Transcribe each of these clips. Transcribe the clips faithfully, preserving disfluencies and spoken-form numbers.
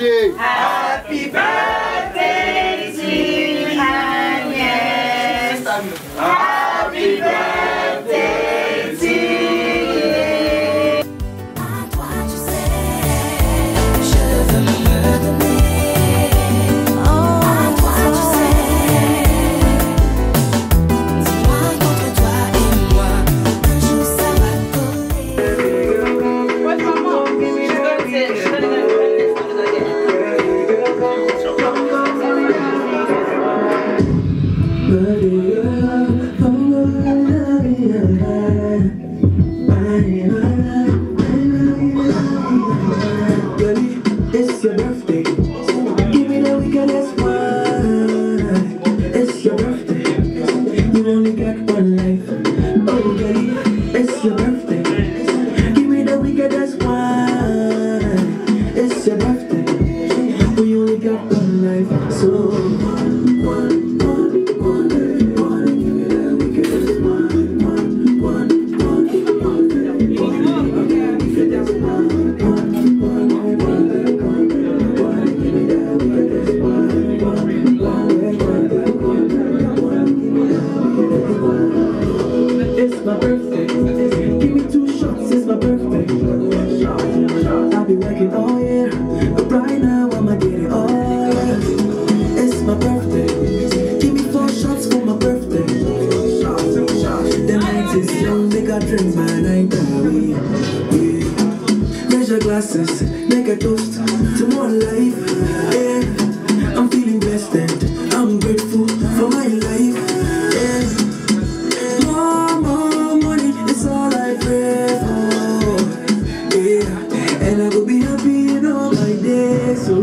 birthday. Happy birthday to Agnes. Happy birthday to you. It's your birthday. Give me the wickedest one. It's your birthday. You only got one life. Oh, girlie, it's your birthday. Give me the wickedest one. It's your birthday. We only got one life. So one, one, one, one. Give me the wickedest one. One, one, one, one. Give me the wickedest one. It's my birthday. Give me two shots, it's my birthday. I'll be working all year, but right now I'ma get it all. It's my birthday. Give me four shots for my birthday. The night is young, they got drinks by night. Raise your glasses, make a toast to more life. Yeah. I'm feeling blessed and I'm grateful for my life. Yeah. More, more money, it's all I pray for. Yeah, and I will be happy in all my days. So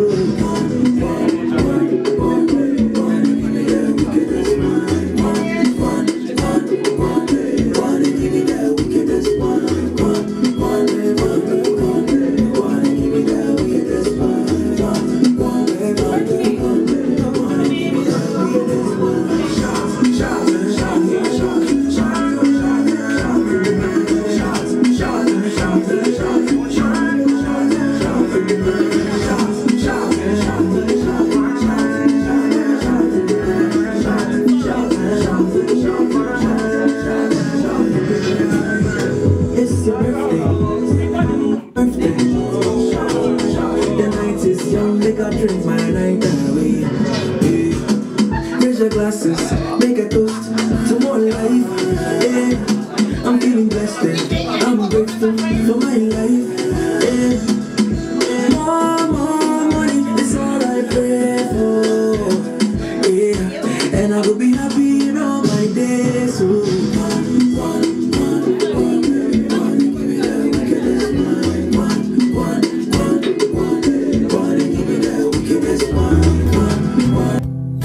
it's your birthday. Birthday. The night is young, make a drink my night away. Yeah. Raise your glasses, make a toast to more life. Yeah. I'm feeling blessed and I'm grateful for my life. Yeah. More, more money, it's all I pray for. Yeah, and I will be happy in all my days. So one, one, one, one, one, give me the wickedest one. One, one, one, one, one, give me the wickedest one. One, one.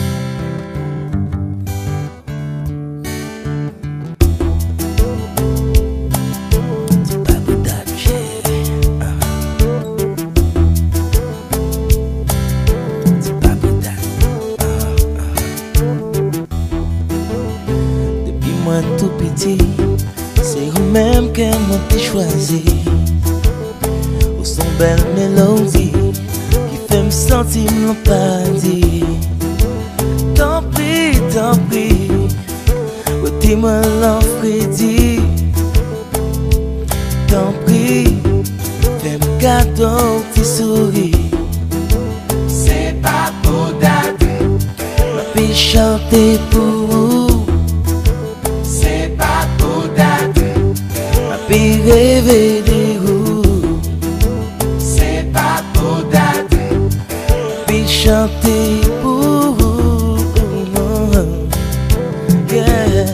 Moi tout petit, c'est vous-même que moi t'ai choisi. Au son belle mélodie qui fait me sentir mon paradis. Tant pis, tant pis, où t'es moi l'enfrédit. Tant pis, fais-moi cadeau, t'es souris. C'est pas pour dater. Ma fille chanter pour vous. Puis rêver des roues. C'est pas pour dater. Puis chanter pour vous. Yeah.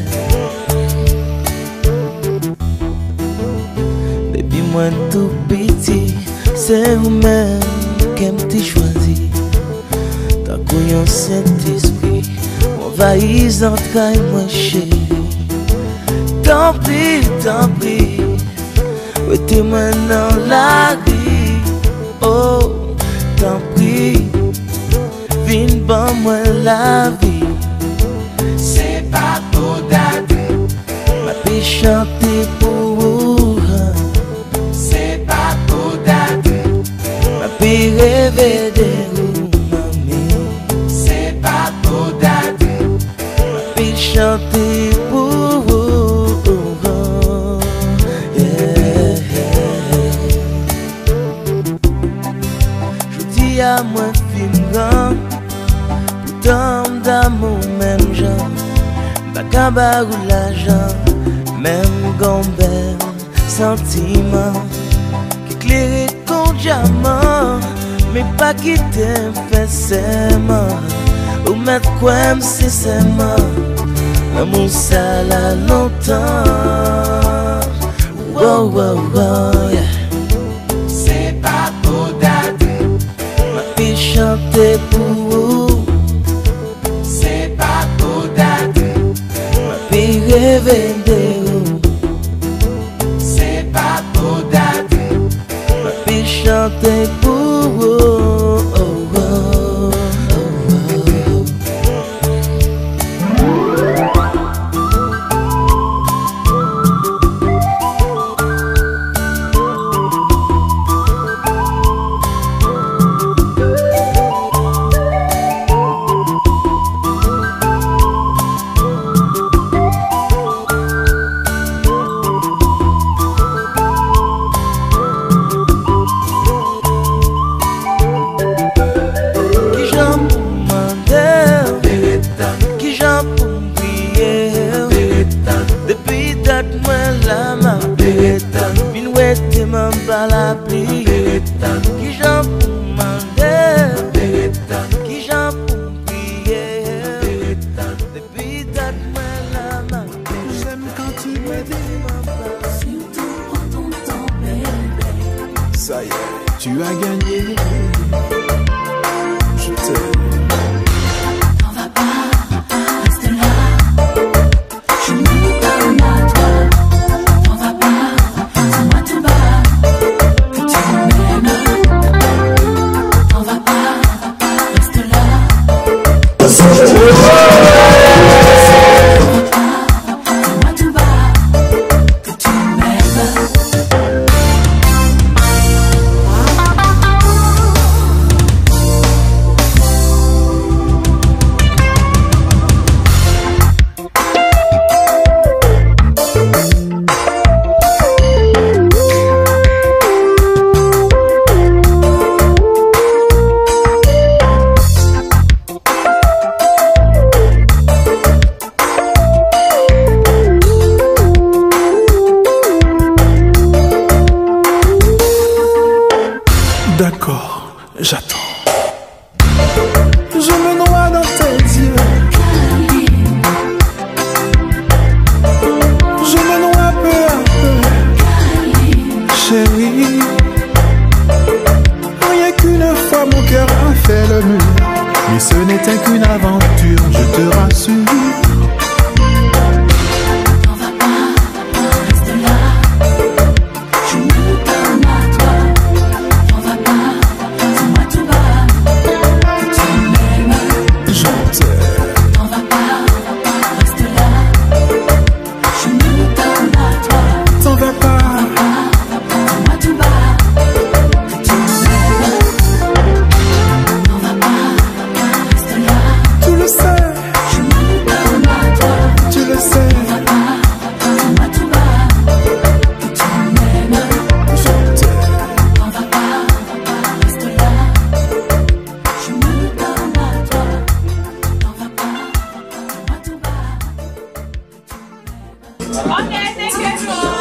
Depuis moi tout petit, c'est vous-même qui m'avez choisi. T'as couillon Saint-Esprit, m'envahis entrailles moi chérie. Tant pis, tant pis, où t'es-moi dans la rue. Oh, tant pis, viens bon moi la vie. C'est pas pour dater. Ma fille chanter pour vous. C'est pas pour dater. Ma fille rêver de vous, mamie. C'est pas trop d'adresse. Puis chanter pour vous, yeah. Je dis à moi, film grand, pourtant d'amour, même genre, bacabar ou l'argent, même gombel, sentiment, qui éclaire ton diamant, mais pas qui t'aime fait serment, ou mettre quoi c'est serment, l'amour ça là longtemps, wow wow wow, yeah. C'est pas trop d'adresse. Ma fille chanter pour vous, C'est pas trop d'adresse. ma fille rêver de vous, C'est pas trop d'adresse. ma fille chanter pour vous, oh, oh, oh, oh. Qui j'en pour demander, qui j'en pour prier, depuis date moi la ma min wette m'en pas la pluie, qui j'en pour demander, qui j'en pour prier, depuis date moi la ma. J'aime quand tu me dis Surtout prends ton temps, bébé. ça y est, tu as gagné. Je t'aime. T'en vas pas, reste là. Je me donne à toi. T'en vas pas, dis-moi tout bas que tu m'aimes. T'en vas pas, reste là. T'en vas pas, dis-moi tout bas que tu m'aimes. D'accord, j'attends. Je me noie dans tes yeux. Je me noie peu à peu. Chérie, rien qu'une fois mon cœur a fait le mur. Mais ce n'était qu'une aventure, je te rassure. T'en vas pas, reste là. Je me donne à toi. T'en vas pas, dis-moi tout bas que tu m'aimes. Je t'aime. T'en vas pas, reste là. Je me donne à toi. T'en vas pas. Dis-moi tout bas que tu m'aimes. T'en vas pas, reste là. Tu le sais, Je me donne à toi. tu le sais. T'en vas pas, dis-moi tout bas que tu m'aimes. Je t'aime. T'en vas pas, reste là. Je me donne à toi. T'en vas pas, dis-moi tout bas. Okay, thank you.